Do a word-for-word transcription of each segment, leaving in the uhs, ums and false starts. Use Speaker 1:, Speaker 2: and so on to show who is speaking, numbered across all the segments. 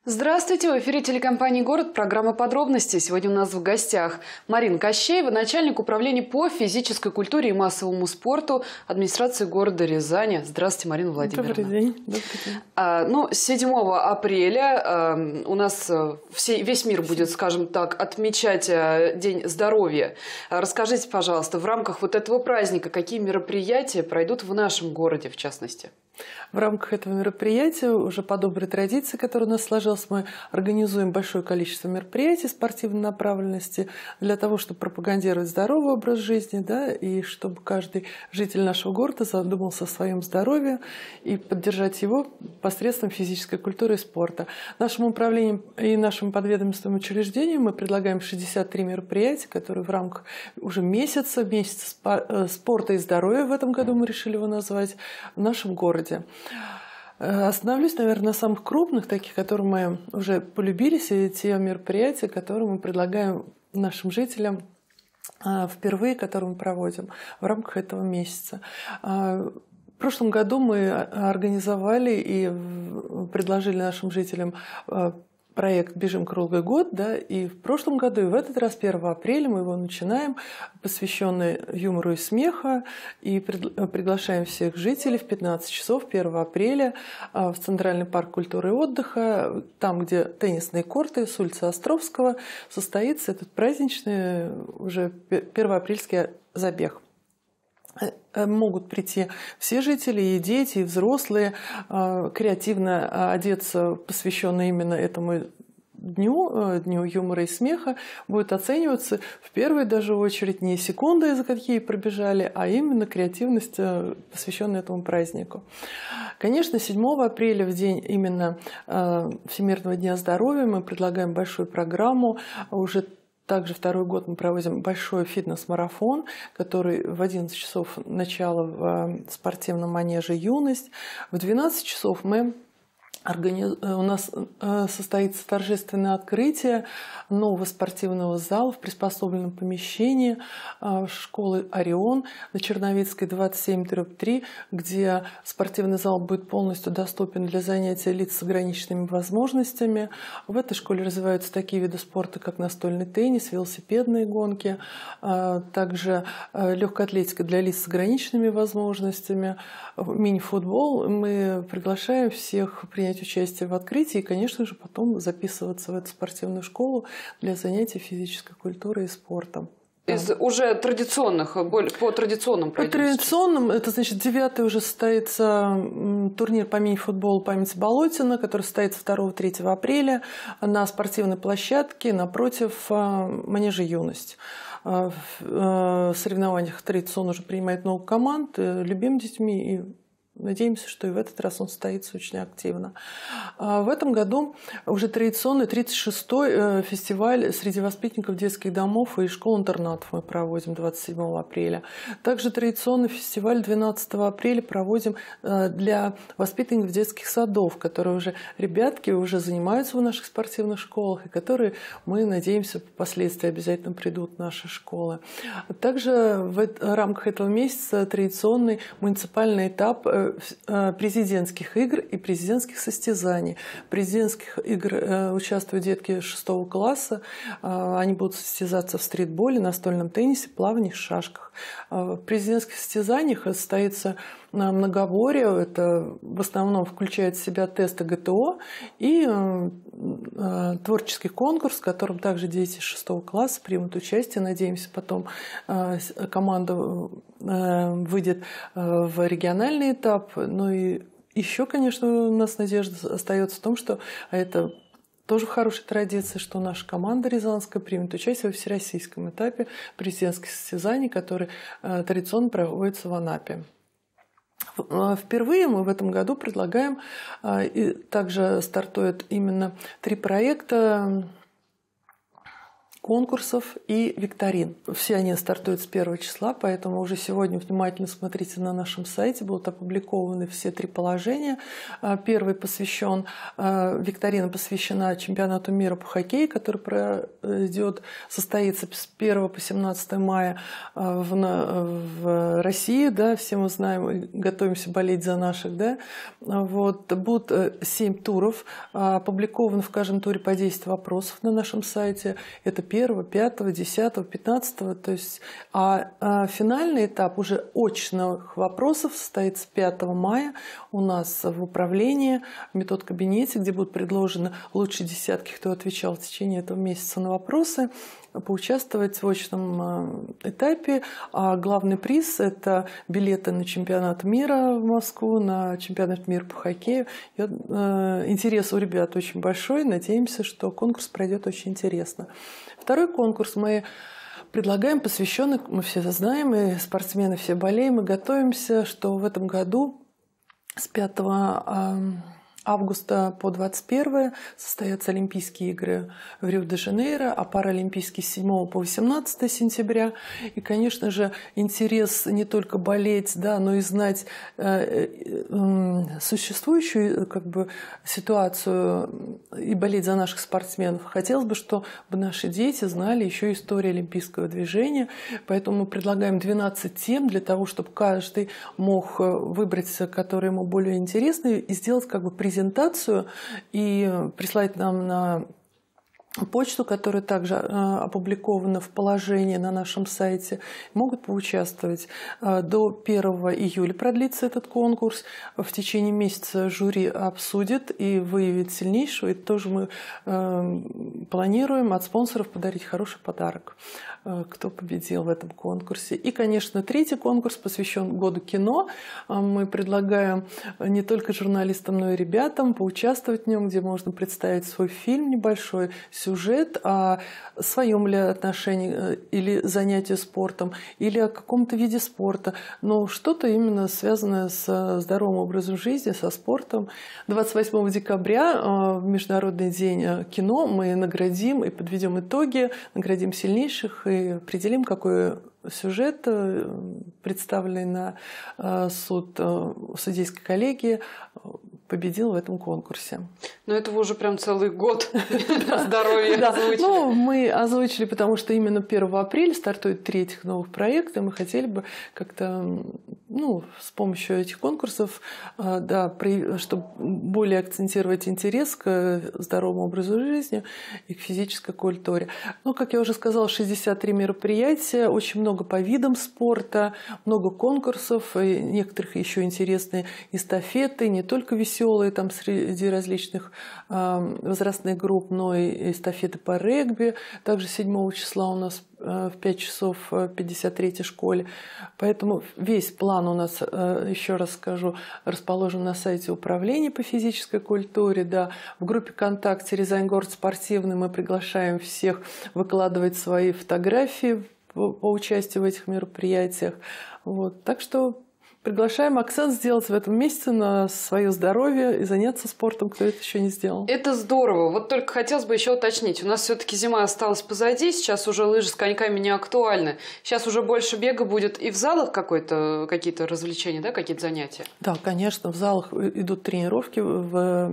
Speaker 1: Здравствуйте, в эфире телекомпании «Город», программа «Подробности». Сегодня у нас в гостях Марина Кощеева, начальник управления по физической культуре и массовому спорту администрации города Рязани. Здравствуйте, Марина Владимировна.
Speaker 2: Добрый день. Добрый день.
Speaker 1: А, ну, седьмого апреля а, у нас все, весь мир будет, скажем так, отмечать а, День здоровья. А, расскажите, пожалуйста, в рамках вот этого праздника какие мероприятия пройдут в нашем городе, в частности?
Speaker 2: В рамках этого мероприятия, уже по доброй традиции, которая у нас сложилась, мы организуем большое количество мероприятий спортивной направленности для того, чтобы пропагандировать здоровый образ жизни, да, и чтобы каждый житель нашего города задумался о своем здоровье и поддержать его посредством физической культуры и спорта. Нашим управлением и нашим подведомственным учреждениям мы предлагаем шестьдесят три мероприятия, которые в рамках уже месяца, месяца спорта и здоровья, в этом году мы решили его назвать, в нашем городе. Остановлюсь, наверное, на самых крупных, таких, которые мы уже полюбились, и те мероприятия, которые мы предлагаем нашим жителям впервые, которые мы проводим в рамках этого месяца. В прошлом году мы организовали и предложили нашим жителям проект «Бежим круглый год», да, и в прошлом году, и в этот раз, первого апреля, мы его начинаем, посвященный юмору и смеху, и приглашаем всех жителей в пятнадцать часов первого апреля в Центральный парк культуры и отдыха, там, где теннисные корты, с улицы Островского, состоится этот праздничный уже первоапрельский забег. Могут прийти все жители, и дети, и взрослые, креативно одеться, посвященные именно этому дню, дню юмора и смеха, будет оцениваться в первую даже очередь не секунды, за какие пробежали, а именно креативность, посвященная этому празднику. Конечно, седьмого апреля, в день именно Всемирного дня здоровья, мы предлагаем большую программу. Уже Также второй год мы проводим большой фитнес-марафон, который в одиннадцать часов начала в спортивном манеже «Юность». В двенадцать часов мы Организ... У нас состоится торжественное открытие нового спортивного зала в приспособленном помещении школы «Орион» на Черновицкой, двадцать семь дробь три, где спортивный зал будет полностью доступен для занятий лиц с ограниченными возможностями. В этой школе развиваются такие виды спорта, как настольный теннис, велосипедные гонки, также легкая атлетика для лиц с ограниченными возможностями, мини-футбол. Мы приглашаем всех принять участие в открытии и, конечно же, потом записываться в эту спортивную школу для занятий физической культурой и спортом.
Speaker 1: Из да. уже традиционных, по традиционным
Speaker 2: По традиционным, это значит, девятый уже состоится турнир по мини-футболу памяти Болотина, который состоится второго-третьего апреля на спортивной площадке напротив манежа «Юность». В соревнованиях традиционно уже принимает много команд, любим детьми, и надеемся, что и в этот раз он состоится очень активно. В этом году уже традиционный тридцать шестой фестиваль среди воспитанников детских домов и школ-интернатов мы проводим двадцать седьмого апреля. Также традиционный фестиваль двенадцатого апреля проводим для воспитанников детских садов, которые уже, ребятки, уже занимаются в наших спортивных школах, и которые, мы надеемся, впоследствии обязательно придут в наши школы. Также в рамках этого месяца традиционный муниципальный этап президентских игр и президентских состязаний. В президентских игр участвуют детки шестого класса. Они будут состязаться в стритболе, настольном теннисе, плавании, шашках. В президентских состязаниях состоится многоборье. Это в основном включает в себя тесты гэ тэ о и творческий конкурс, в котором также дети шестого класса примут участие. Надеемся, потом команда выйдет в региональный этап. Ну и еще, конечно, у нас надежда остается в том, что это тоже хорошая традиция, что наша команда рязанская примет участие во всероссийском этапе президентских состязаний, которые традиционно проводятся в Анапе. Впервые мы в этом году предлагаем, и также стартует именно три проекта конкурсов и викторин. Все они стартуют с первого числа, поэтому уже сегодня внимательно смотрите на нашем сайте, будут опубликованы все три положения. Первый посвящен, викторина посвящена чемпионату мира по хоккею, который пройдет, состоится с первого по семнадцатое мая в, в России, да, все мы знаем, готовимся болеть за наших, да. Вот, будут семь туров, опубликовано в каждом туре по десять вопросов на нашем сайте. Это первого, пятого, десятого, пятнадцатого. То есть, а, а финальный этап уже очных вопросов состоится пятого мая у нас в управлении, в метод-кабинете, где будут предложены лучшие десятки, кто отвечал в течение этого месяца на вопросы, поучаствовать в очном этапе. А главный приз – это билеты на чемпионат мира в Москву, на чемпионат мира по хоккею. И, э, интерес у ребят очень большой. Надеемся, что конкурс пройдет очень интересно. Второй конкурс мы предлагаем, посвященный, мы все знаем, и спортсмены все болеем, мы готовимся, что в этом году с пятого августа по двадцать первое состоятся Олимпийские игры в Рио-де-Жанейро, а паралимпийские с седьмого по восемнадцатое сентября. И, конечно же, интерес не только болеть, да, но и знать э, э, существующую как бы, ситуацию и болеть за наших спортсменов. Хотелось бы, чтобы наши дети знали еще историю олимпийского движения. Поэтому мы предлагаем двенадцать тем для того, чтобы каждый мог выбрать, которые ему более интересны, и сделать как бы презентацию презентацию и прислать нам на почту, которая также опубликована в положении на нашем сайте, могут поучаствовать. До первого июля продлится этот конкурс. В течение месяца жюри обсудит и выявит сильнейшего. И тоже мы планируем от спонсоров подарить хороший подарок, кто победил в этом конкурсе. И, конечно, третий конкурс посвящен году кино. Мы предлагаем не только журналистам, но и ребятам поучаствовать в нем, где можно представить свой фильм небольшой, сюжет о своем ли отношении или занятии спортом, или о каком-то виде спорта, но что-то именно связанное с здоровым образом жизни, со спортом. двадцать восьмого декабря, в Международный день кино, мы наградим и подведем итоги, наградим сильнейших и определим, какой сюжет, представленный на суд судейской коллегии, победил в этом конкурсе.
Speaker 1: Но этого уже прям целый год здоровья озвучили.
Speaker 2: Ну, мы озвучили, потому что именно первого апреля стартует три этих новых проекта. Мы хотели бы как-то, ну, с помощью этих конкурсов, да, чтобы более акцентировать интерес к здоровому образу жизни и к физической культуре. Ну, как я уже сказала, шестьдесят три мероприятия, очень много по видам спорта, много конкурсов, и некоторых еще интересные эстафеты, не только веселые там среди различных э, возрастных групп, но и эстафеты по регби. Также седьмого числа у нас э, в пять часов в пятьдесят третьей школе. Поэтому весь план у нас, э, еще раз скажу, расположен на сайте управления по физической культуре. Да. В группе ВКонтакте «Рязань-город спортивный» мы приглашаем всех выкладывать свои фотографии по, по участию в этих мероприятиях. Вот. Так что приглашаем акцент сделать в этом месяце на свое здоровье и заняться спортом, кто это еще не сделал.
Speaker 1: Это здорово. Вот только хотелось бы еще уточнить. У нас все-таки зима осталась позади, сейчас уже лыжи с коньками не актуальны. Сейчас уже больше бега будет и в залах какой-то, какие-то развлечения, да, какие-то занятия?
Speaker 2: Да, конечно, в залах идут тренировки, в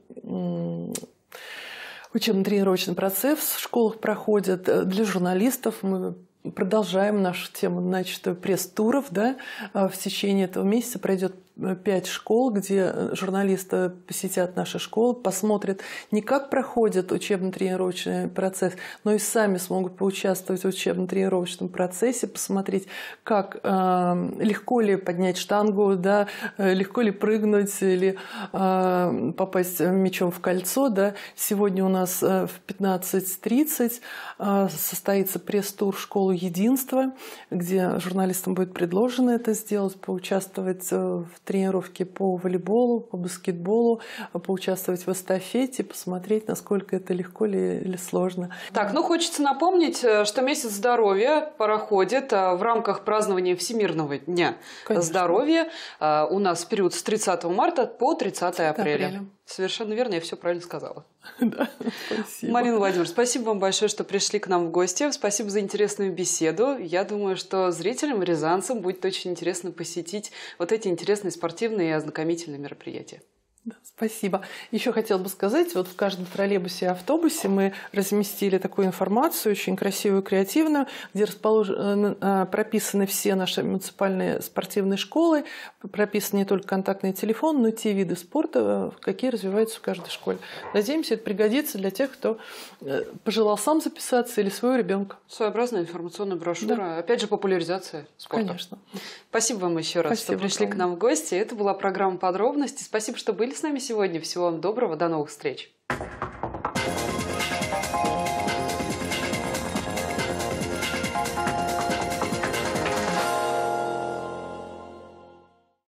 Speaker 2: учебно-тренировочный процесс в школах проходит. Для журналистов мы продолжаем нашу тему, начатую пресс-туров. Да? В течение этого месяца пройдет пять школ, где журналисты посетят наши школы, посмотрят не как проходит учебно-тренировочный процесс, но и сами смогут поучаствовать в учебно-тренировочном процессе, посмотреть, как э, легко ли поднять штангу, да, легко ли прыгнуть или э, попасть мячом в кольцо. Да. Сегодня у нас в пятнадцать тридцать э, состоится пресс-тур в школу «Единство», где журналистам будет предложено это сделать, поучаствовать в тренировки по волейболу, по баскетболу, поучаствовать в эстафете, посмотреть, насколько это легко ли, или сложно.
Speaker 1: Так, ну хочется напомнить, что месяц здоровья проходит в рамках празднования Всемирного дня Конечно. Здоровья. У нас период с тридцатого марта по тридцатое апреля. Совершенно верно, я все правильно сказала.
Speaker 2: Да, спасибо.
Speaker 1: Марина Владимировна, спасибо вам большое, что пришли к нам в гости. Спасибо за интересную беседу. Я думаю, что зрителям, рязанцам будет очень интересно посетить вот эти интересные спортивные и ознакомительные мероприятия.
Speaker 2: Да, спасибо. Еще хотела бы сказать, вот в каждом троллейбусе и автобусе мы разместили такую информацию, очень красивую, креативную, где расположены, прописаны все наши муниципальные спортивные школы, прописан не только контактный телефон, но и те виды спорта, какие развиваются в каждой школе. Надеемся, это пригодится для тех, кто пожелал сам записаться или своего ребенка.
Speaker 1: Своеобразная информационная брошюра. Да. Опять же, популяризация спорта.
Speaker 2: Конечно.
Speaker 1: Спасибо вам еще раз, Спасибо, что пришли к нам в гости. Это была программа «Подробности». Спасибо, что были с нами сегодня. Всего вам доброго. До новых встреч.